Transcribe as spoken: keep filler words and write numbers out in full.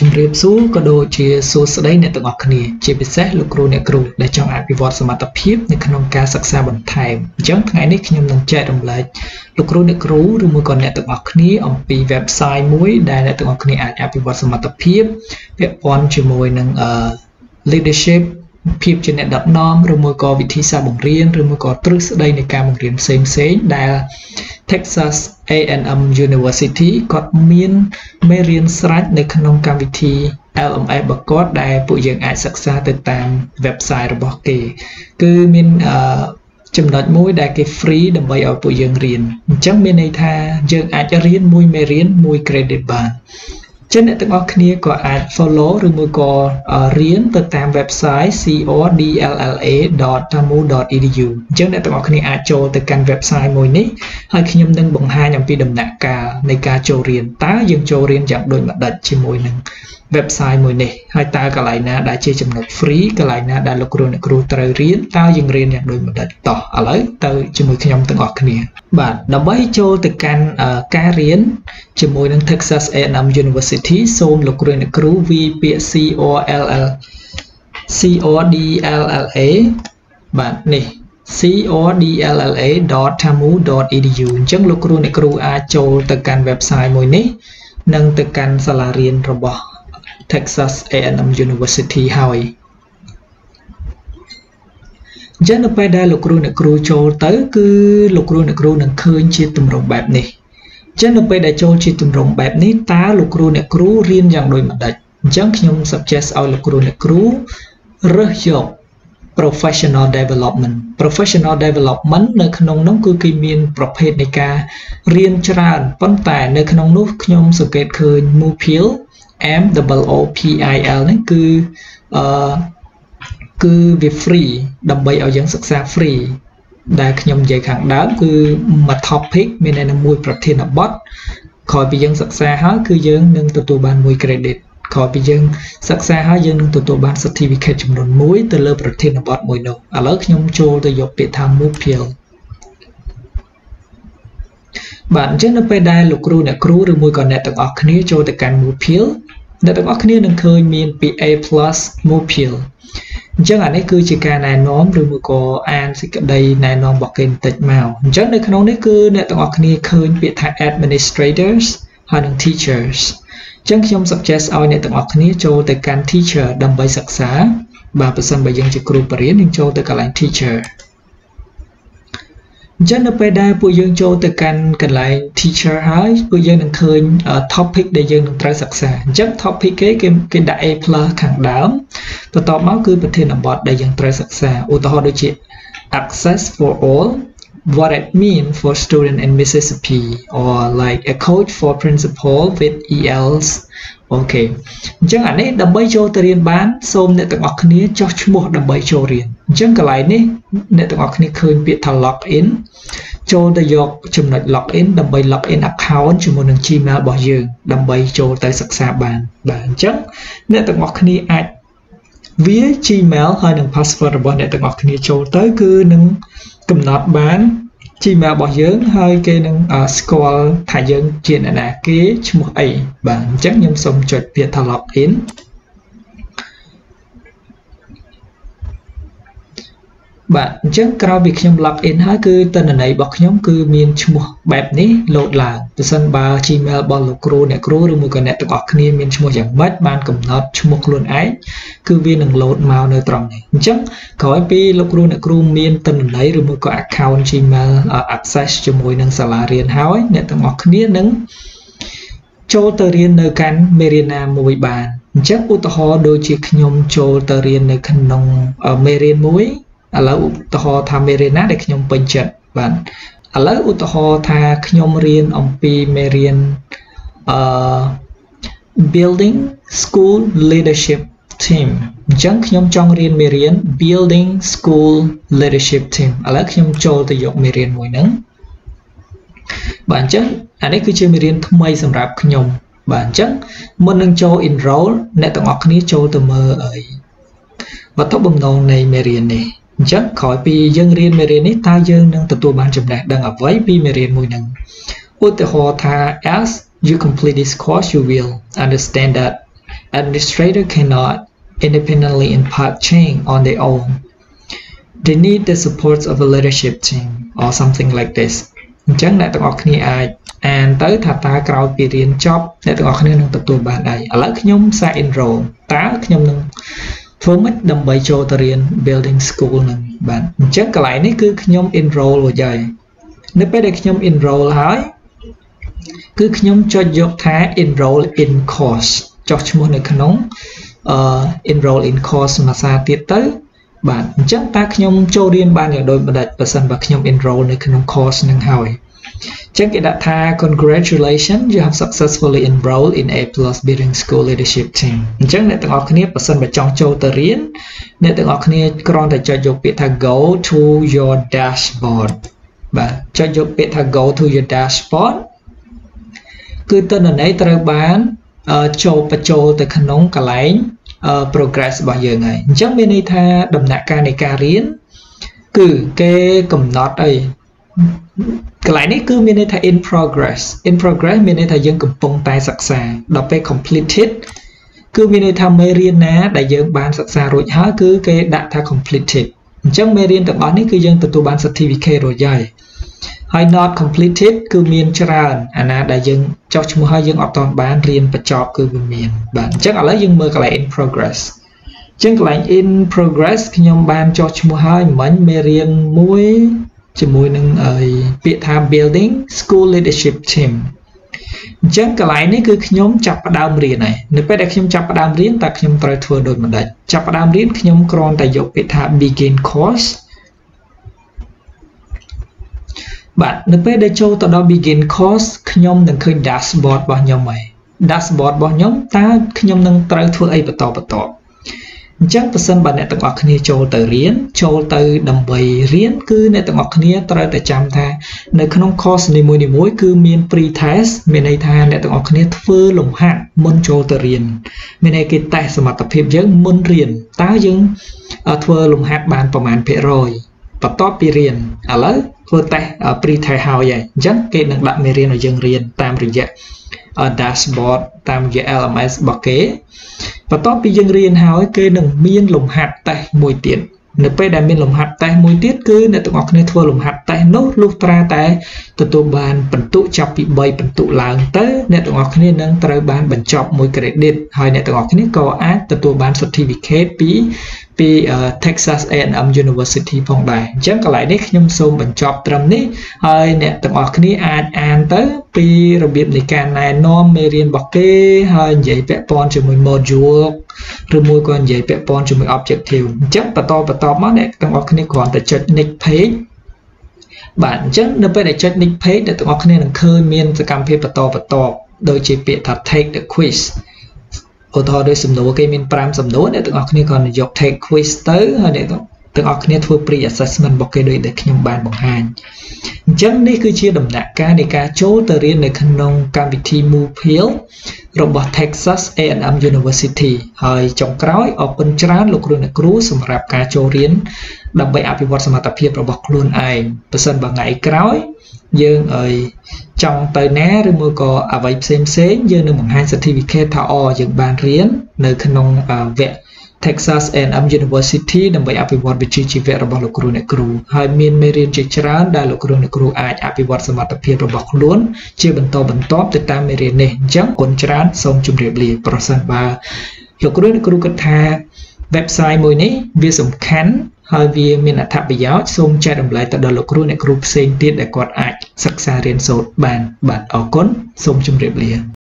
ជំរាបសួរក៏ដូចជាសួស្តីអ្នកទាំងអស់គ្នាជាពិសេសលោកគ្រូអ្នកគ្រូដែលចង់អភិវឌ្ឍសមត្ថភាពនៅក្នុងការសិក្សាបន្ថែមអញ្ចឹងថ្ងៃនេះខ្ញុំនឹងចែករំលែកលោកគ្រូអ្នកគ្រូឬមួយក៏អ្នកទាំងអស់គ្នាអំពី website មួយដែលអ្នកទាំងអស់គ្នាអាចអភិវឌ្ឍសមត្ថភាពពាក់ព័ន្ធជាមួយនឹង leadership ភាពជាអ្នកដឹកនាំឬមួយក៏វិធីសាស្ត្របង្រៀនឬមួយក៏ទ្រឹស្ដីនៃការបង្រៀនផ្សេងៗដែល Texas A and M University គាត់មានមេរៀនស្រាច់នៅក្នុងកម្មវិធី L M S របស់គាត់ដែលពួកយើងអាចសិក្សាទៅតាម website របស់គេគឺមានចំណុចមួយដែលគេ free ដើម្បីឲ្យពួកយើងរៀនអញ្ចឹងមានន័យថាយើងអាចរៀនមួយមេរៀនមួយ credit បានចឹងអ្នកទាំងអស់គ្នាក៏អាច follow ឬមួយក៏រៀនទៅតាម website cordlla dot tamu dot e d u អញ្ចឹងអ្នកទាំងអស់គ្នាអាចចូលទៅកាន់ website មួយនេះហើយខ្ញុំនឹងបង្ហាញអំពីដំណាក់កាលនៃការចូលរៀនតើយើងចូលរៀនយ៉ាងដូចម្ដេចជាមួយនឹង website មួយនេះហើយតើកន្លែងណាដែលជាចំណុច free កន្លែងណាដែលលោកគ្រូអ្នកគ្រូត្រូវរៀនតើយើងរៀនយ៉ាងដូចម្ដេចតោះឥឡូវទៅជាមួយខ្ញុំទាំងអស់គ្នាបាទដើម្បីចូលទៅកាន់ការរៀនជាមួយនឹង Texas A and M University សូមលោកគ្រូអ្នកគ្រូវាយពាក្យ C O L L C O D L L A បាទនេះ C O D L L A dot tamu dot e d u អញ្ចឹងលោកគ្រូអ្នកគ្រូអាចចូលទៅកាន់ website មួយនេះនិងទៅកាន់សាលារៀនរបស់ Texas A and M University ហើយអញ្ចឹងនៅពេលដែលលោកគ្រូអ្នកគ្រូចូលទៅគឺលោកគ្រូអ្នកគ្រូនឹងឃើញជាទម្រង់បែបនេះអញ្ចឹងនៅពេលដែលចូលជាទម្រង់បែបនេះតើលោកគ្រូអ្នកគ្រូរៀនយ៉ាងដូចម្ដេចអញ្ចឹងខ្ញុំ suggest ឲ្យលោកគ្រូអ្នកគ្រូរើសយក professional development professional development នៅក្នុងនោះគឺគេមានប្រភេទនៃការរៀនច្រើនប៉ុន្តែនៅក្នុងនោះខ្ញុំសង្កេតឃើញ Mopil M double O P I L នេះគឺអឺគឺវា free ដើម្បីឲ្យយើងសិក្សា free ដែលខ្ញុំនិយាយខាងដើមគឺមួយ topic មានតែមួយប្រធានបទក្រោយពីយើងសិក្សាហើយគឺយើងនឹងទទួលបានមួយ credit ក្រោយពីយើងសិក្សាហើយយើងនឹងទទួលបាន certificate ចំនួនមួយទៅលើប្រធានបទមួយនោះឥឡូវខ្ញុំចូលទៅយកពាក្យថា Mopil បាទអញ្ចឹងនៅពេលដែលលោកគ្រូអ្នកគ្រូឬមួយក៏អ្នកទាំងអស់គ្នាចូលទៅកាន់ Mopil អ្នកទាំងអស់គ្នានឹងឃើញមានពាក្យ A plus Mopil អញ្ចឹងអានេះគឺជាការណែនាំឬមួយក៏អានសេចក្តីណែនាំរបស់គេបន្តិចមកអញ្ចឹងនៅក្នុងនេះគឺអ្នកទាំងអស់គ្នាឃើញពាក្យថា administrators ហើយនិង teachers អញ្ចឹងខ្ញុំ suggest ឲ្យអ្នកទាំងអស់គ្នាចូលទៅកាន់ teacher ដើម្បីសិក្សាបាទប្រសិនបើយើងជាគ្រូបរិញ្ញាយើងចូលទៅកន្លែង teacher អញ្ចឹងនៅពេលដែលពួកយើងចូលទៅកាន់កន្លែង teacher ហើយពួកយើងនឹងឃើញ topic ដែលយើងនឹងត្រូវសិក្សាអញ្ចឹង topic គេគេដាក់ A plus ខាងដើមបន្ទាប់មកគឺប្រធានបទដែលយើងត្រូវសិក្សាឧទាហរណ៍ដូចជា access for all what it mean for student in Mississippi or like a coach for principal with E Ls អូខេអញ្ចឹងអានេះដើម្បីចូលទៅរៀនបានសូមអ្នកទាំងអស់គ្នាចុះឈ្មោះដើម្បីចូលរៀនអញ្ចឹងកន្លែងនេះអ្នកទាំងអស់គ្នាឃើញពាក្យថា log in ចូលទៅយកចំណុច log in ដើម្បី log in account ជាមួយនឹង Gmail របស់យើងដើម្បីចូលទៅសិក្សាបានបាទអញ្ចឹងអ្នកទាំងអស់គ្នាអាចវា Gmail ហើយនឹង password របស់អ្នកទាំងអស់គ្នាចូលទៅគឺនឹងកំណត់បាន Gmail របស់យើងហើយគេនឹងស្គាល់ថាយើងជាអ្នកណាគេឈ្មោះអីបាទអញ្ចឹងខ្ញុំសូមចុចពាក្យថា log in បាទអញ្ចឹងក្រោយពីខ្ញុំ log in ហើយគឺទិន្នន័យរបស់ខ្ញុំគឺមានឈ្មោះបែបនេះ load ឡើងប្រសិនបើ Gmail របស់លោកគ្រូអ្នកគ្រូឬមួយក៏អ្នកទាំងអស់គ្នាមានឈ្មោះយ៉ាងម៉េចបានកំណត់ឈ្មោះខ្លួនឯងគឺវានឹង load មកនៅត្រង់នេះអញ្ចឹងក្រោយពីលោកគ្រូអ្នកគ្រូមានទិន្នន័យឬមួយក៏ account Gmail access ជាមួយនឹងសាលារៀនហើយអ្នកទាំងអស់គ្នានឹងចូលទៅរៀននៅកាន់មេរៀនណាមួយបានអញ្ចឹងឧទាហរណ៍ដូចជាខ្ញុំចូលទៅរៀននៅក្នុងមេរៀនមួយឥឡូវឧទាហរណ៍ថាមេរៀនណាដែលខ្ញុំពេញចិត្តបាទឥឡូវឧទាហរណ៍ថាខ្ញុំរៀនអំពីមេរៀនអឺ building school leadership team អញ្ចឹងខ្ញុំចង់រៀនមេរៀន building school leadership team ឥឡូវខ្ញុំចូលទៅយកមេរៀនមួយហ្នឹងបាទអញ្ចឹងអានេះគឺជាមេរៀនថ្មីសម្រាប់ខ្ញុំបាទអញ្ចឹងមុននឹងចូល enroll អ្នកទាំងអស់គ្នាចូលទៅមើលអីវត្ថុបំណងនៃមេរៀននេះអញ្ចឹងក្រោយពីយើងរៀនមេរៀននេះតើយើងនឹងទទួលបានចំណេះដឹងអ្វីពីមេរៀនមួយហ្នឹងឧទាហរណ៍ថា as you complete this course you will understand that administrator cannot independently impart change on their own. They need the support of a leadership team or something like this. អញ្ចឹងអ្នកទាំងអស់គ្នាអាចអានទៅថាតើក្រោយពីរៀនចប់អ្នកទាំងអស់គ្នានឹងទទួលបានអីឥឡូវខ្ញុំសាក enroll តើខ្ញុំនឹងធ្វើម៉េចដើម្បីចូលទៅរៀន building school នឹងបាទអញ្ចឹងកន្លែងនេះគឺខ្ញុំ enroll រួចហើយនៅពេលដែលខ្ញុំ enroll ហើយគឺខ្ញុំចុចយកថា enroll in course ចុះឈ្មោះនៅក្នុងអឺ enroll in course ភាសាទៀតទៅបាទអញ្ចឹងតើខ្ញុំចូលរៀនបានយ៉ាងដូចម្ដេចបើសិនបើខ្ញុំ enroll នៅក្នុង course នឹងហើយអញ្ចឹងគេដាក់ថា congratulations you have successfully enrolled in A plus Building School Leadership Team អញ្ចឹងអ្នកទាំងអស់គ្នាបើសិនបើចង់ចូលទៅរៀនអ្នកទាំងអស់គ្នាគ្រាន់តែចុចយកពាក្យថា go to your dashboard បាទចុចយកពាក្យថា go to your dashboard គឺទិន្នន័យត្រូវបានចូលបញ្ចូលទៅក្នុងកន្លែងprogress របស់យើងហើយអញ្ចឹងមានន័យថាដំណាក់កាលនៃការរៀនគឺគេកំណត់អីកន្លែងនេះគឺមានន័យថា in progress in progress មានន័យថាយើងកំពុងតែសិក្សាដល់ពេល completed គឺមានន័យថាមេរៀនណាដែលយើងបានសិក្សារួចហើយគឺគេដាក់ថា completed អញ្ចឹងមេរៀនទាំងអស់នេះគឺយើងទទួលបាន certificate រួចហើយហើយ not completed គឺមានច្រើនអាណាដែលយើងចុះឈ្មោះហើយយើងអត់ទាន់បានរៀនបញ្ចប់គឺវាមានបាទអញ្ចឹងឥឡូវយើងមើលកន្លែង in progress អញ្ចឹងកន្លែង in progress ខ្ញុំបានចុះឈ្មោះហើយមិញមេរៀនមួយជាមួយនឹងពាក្យថា building school leadership team អញ្ចឹងកន្លែងនេះគឺខ្ញុំចាប់ផ្ដើមរៀនហើយនៅពេលដែលខ្ញុំចាប់ផ្ដើមរៀនតើខ្ញុំត្រូវធ្វើដូចម្ដេចចាប់ផ្ដើមរៀនខ្ញុំគ្រាន់តែយកពាក្យថា begin course បាទនៅពេលដែលចូលទៅដល់ begin course ខ្ញុំនឹងឃើញ dashboard របស់ខ្ញុំហើយ dashboard របស់ខ្ញុំតើខ្ញុំនឹងត្រូវធ្វើអីបន្តបន្តអញ្ចឹងបើសិនបើអ្នកទាំងអស់គ្នាចូលទៅរៀនចូលទៅដើម្បីរៀនគឺអ្នកទាំងអស់គ្នាត្រូវតែចាំថានៅក្នុង course នីមួយៗគឺមាន pre test មានន័យថាអ្នកទាំងអស់គ្នាធ្វើលំហាត់មុនចូលទៅរៀនមានន័យគេតេស្តសមត្ថភាពយើងមុនរៀនតើយើងធ្វើលំហាត់បានប្រមាណភាគរយបន្ទាប់ពីរៀនឥឡូវធ្វើតេស្ត pre test ហើយហើយអញ្ចឹងគេនឹងដាក់មេរៀនឲ្យយើងរៀនតាមរយៈ dashboard តាមរយៈ L M S របស់គេបន្ទាប់ពីយើងរៀនហើយគេនឹងមានលំហាត់តេស្តមួយទៀតនៅពេលដែលមានលំហាត់តេស្តមួយទៀតគឺអ្នកទាំងអស់គ្នាធ្វើលំហាត់តេស្តនោះលុះត្រាតែទទួលបានពិន្ទុចាប់ពី3ពិន្ទុឡើងទៅអ្នកទាំងអស់គ្នានឹងត្រូវបានបញ្ចប់មួយ credit ហើយអ្នកទាំងអស់គ្នាក៏អាចទទួលបាន certificate ពីពី Texas A and M University ផងដែរអញ្ចឹងកន្លែងនេះខ្ញុំសូមបញ្ចប់ត្រឹមនេះហើយអ្នកទាំងអស់គ្នាអាចអានទៅពីរបៀបនៃការណែនាំមេរៀនរបស់គេហើយនិយាយពាក់ព័ន្ធជាមួយ module ឬមួយក៏និយាយពាក់ព័ន្ធជាមួយ objective អញ្ចឹងបន្តបន្តមកអ្នកទាំងអស់គ្នាគ្រាន់តែចុច next page បាទអញ្ចឹងនៅពេលដែលចុច next page អ្នកទាំងអស់គ្នានឹងឃើញមានសកម្មភាពបន្តបន្តដូចជាពាក្យថា take the quiz ឧទាហរណ៍ដូចសំណួរគេមាន5សំណួរអ្នកទាំងអស់គ្នាគ្រាន់តែយក take quiz ទៅហើយអ្នកទាំងអស់គ្នាធ្វើ pre assessment របស់គេដូចដែលខ្ញុំបានបង្ហាញអញ្ចឹងនេះគឺជាដំណាក់កាលនៃការចូលទៅរៀននៅក្នុងកម្មវិធី Moodle របស់ Texas A and M University ហើយចុងក្រោយអរគុណច្រើនលោកគ្រូអ្នកគ្រូសម្រាប់ការចូលរៀនដើម្បីអភិវឌ្ឍសមត្ថភាពរបស់ខ្លួនឯងបើសិនបើថ្ងៃក្រោយយើងអើយចង់ទៅណាឬមួយក៏អ្វីផ្សេងផ្សេងយើងនឹងបង្ហាញ certificate ថាអយើងបានរៀននៅក្នុងវគ្គ Texas A and M University ដើម្បីអភិវឌ្ឍវិជ្ជាជីវៈរបស់លោកគ្រូអ្នកគ្រូហើយមានមេរៀនជាច្រើនដែលលោកគ្រូអ្នកគ្រូអាចអភិវឌ្ឍសមត្ថភាពរបស់ខ្លួនជាបន្តបន្ទាប់ទៅតាមមេរៀននេះអញ្ចឹងគុណច្រើនសូមជម្រាបលាប្រសិនបើលោកគ្រូអ្នកគ្រូគិតថា website មួយនេះវាសំខាន់ហើយវាមានអត្ថប្រយោជន៍សូមចែករំលែកទៅដល់លោកគ្រូអ្នកគ្រូផ្សេងទៀតដែលគាត់អាចសិក្សារៀនសូត្របានបាទអរគុណសូមជម្រាបលា